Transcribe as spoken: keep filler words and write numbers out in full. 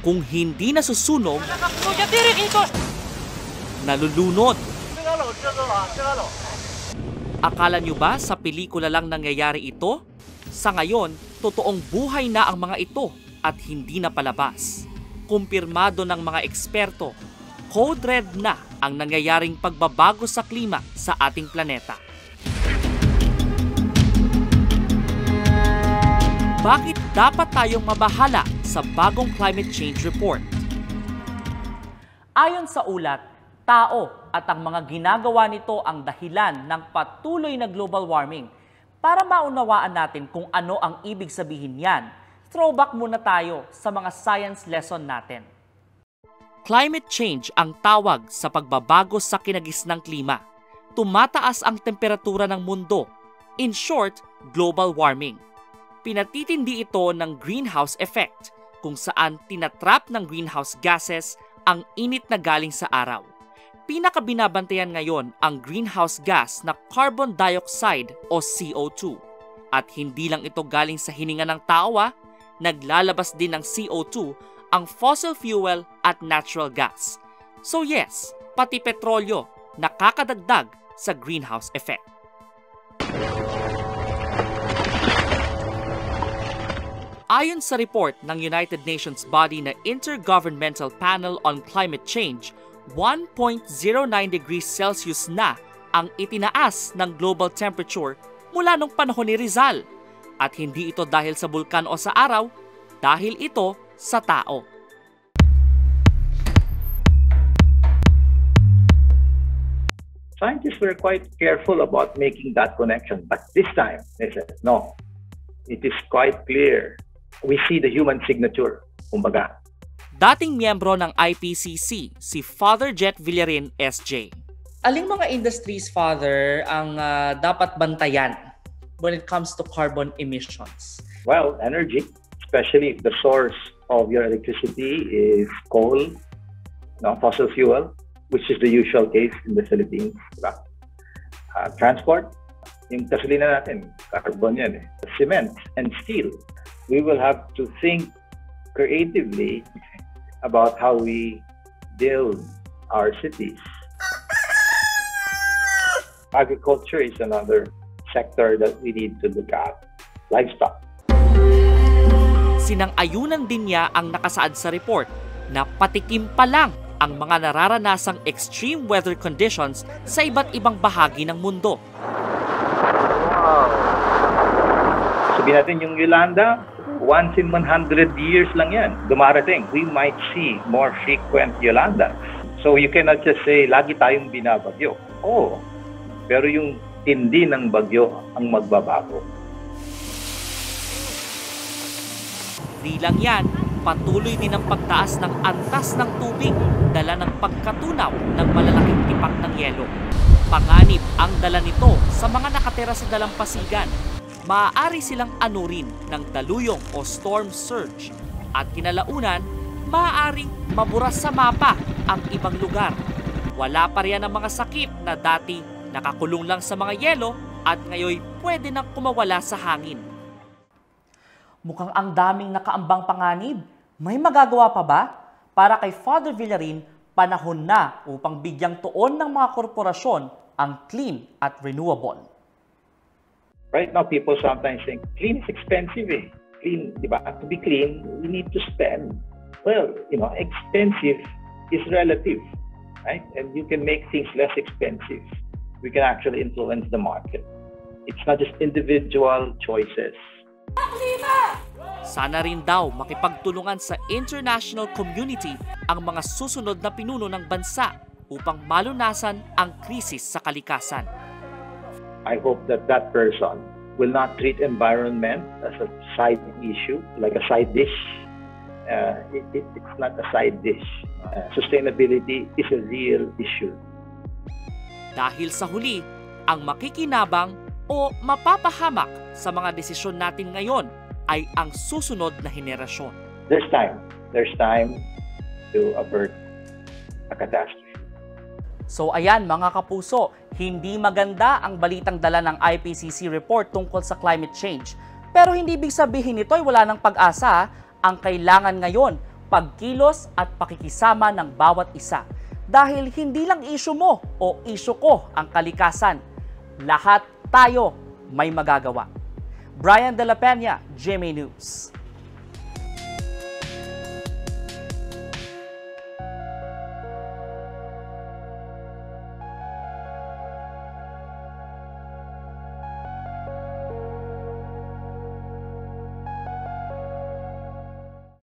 kung hindi nasusunog, nalulunod. Akala nyo ba sa pelikula lang nangyayari ito? Sa ngayon, totoong buhay na ang mga ito at hindi na palabas. Kumpirmado ng mga eksperto, code red na ang nangyayaring pagbabago sa klima sa ating planeta. Bakit dapat tayong mabahala sa bagong climate change report? Ayon sa ulat, tao at ang mga ginagawa nito ang dahilan ng patuloy na global warming. Para maunawaan natin kung ano ang ibig sabihin yan, throwback muna tayo sa mga science lesson natin. Climate change ang tawag sa pagbabago sa kinagisnang klima. Tumataas ang temperatura ng mundo. In short, global warming. Pinatitindi ito ng greenhouse effect, kung saan tinatrap ng greenhouse gases ang init na galing sa araw. Pinakabinabantayan ngayon ang greenhouse gas na carbon dioxide o C O two. At hindi lang ito galing sa hininga ng tao, ah, naglalabas din ng C O two ang fossil fuel at natural gas. So yes, pati petrolyo nakakadagdag sa greenhouse effect. Ayon sa report ng United Nations body na Intergovernmental Panel on Climate Change, one point zero nine degrees Celsius na ang itinaas ng global temperature mula nung panahon ni Rizal. At hindi ito dahil sa bulkan o sa araw, dahil ito sa tao. Scientists were quite careful about making that connection, but this time they said, no, it is quite clear. We see the human signature, kumbaga. Dating miyembro ng I P C C, si Father Jet Villarin, S J. Aling mga industries, Father, ang uh, dapat bantayan when it comes to carbon emissions? Well, energy, especially if the source of your electricity is coal, no, fossil fuel, which is the usual case in the Philippines. Diba? Uh, transport, yung gasolina natin, carbon yan eh. Cement and steel. We will have to think creatively about how we build our cities. Agriculture is another sector that we need to look at. Livestock. Sinang-ayunan din niya ang nakasaad sa report na patikim pa lang ang mga nararanasang extreme weather conditions sa iba't ibang bahagi ng mundo. Sabihin natin yung Yolanda, once in one hundred years lang yan, dumarating. We might see more frequent Yolanda. So you cannot just say, lagi tayong binabagyo. Oo, pero yung tindi ng bagyo ang magbabago. Di lang yan, patuloy din ang pagtaas ng antas ng tubig, dala ng pagkatunaw ng malalaking tipak ng yelo. Panganib ang dala nito sa mga nakatira sa dalampasigan. Maaari silang anurin ng daluyong o storm surge at kinalaunan, maaaring mabura sa mapa ang ibang lugar. Wala pa riyan ang mga sakit na dati nakakulong lang sa mga yelo at ngayon pwede nang kumawala sa hangin. Mukhang ang daming nakaambang panganib. May magagawa pa ba? Para kay Father Villarin, panahon na upang bigyang tuon ng mga korporasyon ang clean at renewable. Right now, people sometimes think, clean is expensive eh. Clean, di ba? To be clean, we need to spend. Well, you know, expensive is relative, right? And you can make things less expensive. We can actually influence the market. It's not just individual choices. Sana rin daw makipagtulungan sa international community ang mga susunod na pinuno ng bansa upang malunasan ang krisis sa kalikasan. I hope that that person will not treat environment as a side issue, like a side dish. Uh, it, it, it's not a side dish. Uh, sustainability is a real issue. Dahil sa huli, ang makikinabang o mapapahamak sa mga desisyon natin ngayon ay ang susunod na henerasyon. There's time. There's time to avert a catastrophe. So ayan mga kapuso, hindi maganda ang balitang dala ng I P C C report tungkol sa climate change. Pero hindi ibig sabihin nito ay wala ng pag-asa. Ang kailangan ngayon, pagkilos at pakikisama ng bawat isa. Dahil hindi lang issue mo o issue ko ang kalikasan. Lahat tayo may magagawa. Brian De La Peña, G M A News.